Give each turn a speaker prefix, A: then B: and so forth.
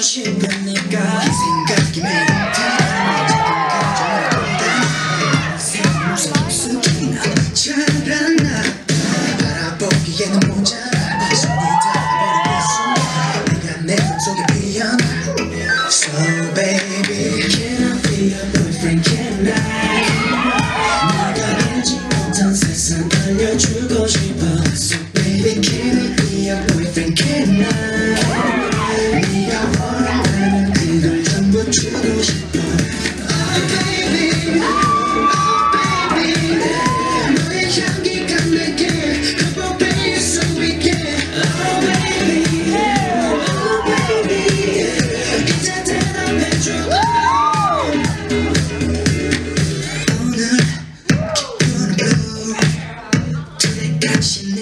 A: 싶은 네가 생각이 매일 새로운 잘하나 바라보기에는 모자라 시간이 닿아버린 내가 내 맘속에 피어나 So baby can I be your boyfriend can I 네가 알지 못한 세상 알려주고 싶어 So baby can I be your boyfriend can I 네가 원한다면 그걸 전부 주고 싶어 Oh baby Oh baby 너의 향기가 내게 커버베일 수 있게 Oh baby Oh baby 이제 대답해줘 오늘 기분은 blue 두레 같이